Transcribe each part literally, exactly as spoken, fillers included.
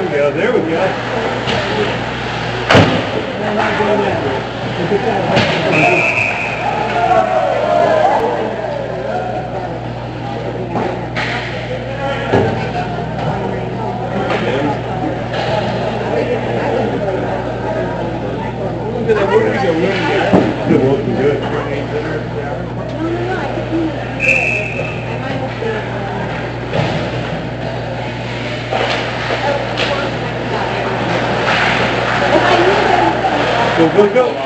we go, there we go. Look at that, where did he go? Where did he go? Good, looking good. Go, go, go.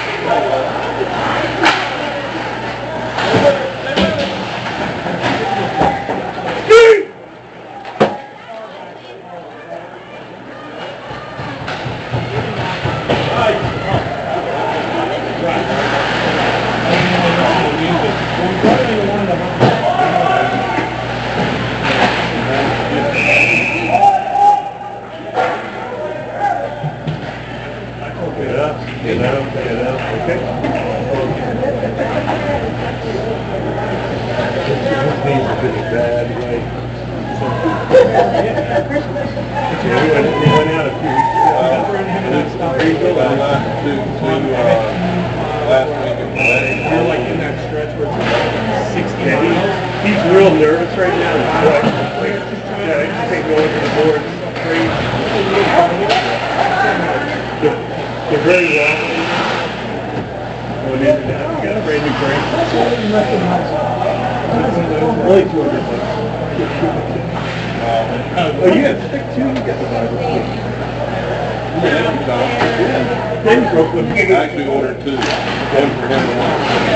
Get up, get up, get up, okay? This means a bit bad, right? Yeah, we went, we went out a few weeks ago. Three to, to, uh, last week in May. You're like in that stretch where it's like sixty yeah, miles. He's, he's real nervous right now. Like, yeah, I just can't go into the board. It's crazy. They're very long. Oh, it is now. You got a brand new brake. Only two hundred bucks. Oh, you got stick too? You got the Bible. Yeah, yeah. Then you broke one. I actually ordered two. One for him and one for me.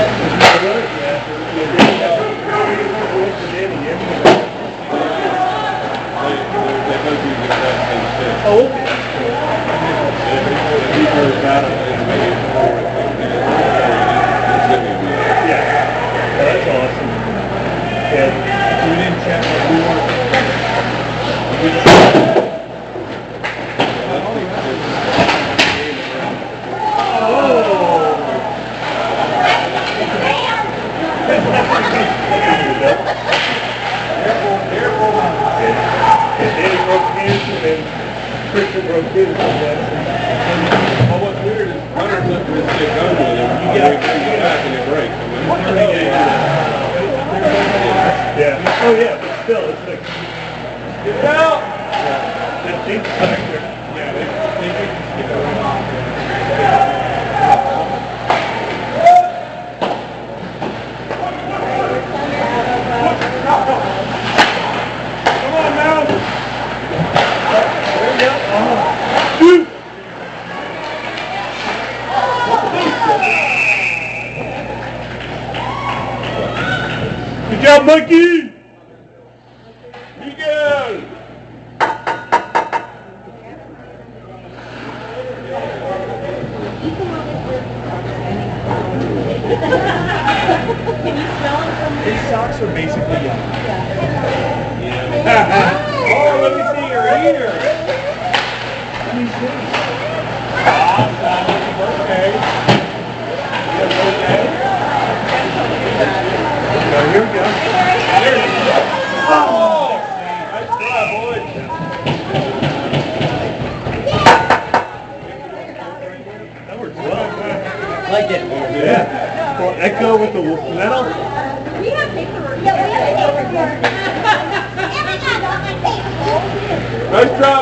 They both use the exact same stick. Oh, okay. Yeah, that's awesome. Yeah, we didn't check what we wanted. We just Christian broke his. Well, what's weird is Hunter took this stick home with him. You got to go back and it breaks. Yeah. Oh yeah, but still, it's like. Get it out. Yeah. That deep factor. Yeah. They, they, you know. Come on now. There you go. Oh. Shoot. Good job, Mikey! Miguel! Can you smell it from These socks are basically young. Yeah. Oh, let me see your ear! Let me see. Awesome. Okay. Okay. So here we go. There it is. Oh! Nice try, boys. That works well. like it? Yeah. Well, echo with the metal. We have paperwork. Yeah, we have paperwork. Nice try.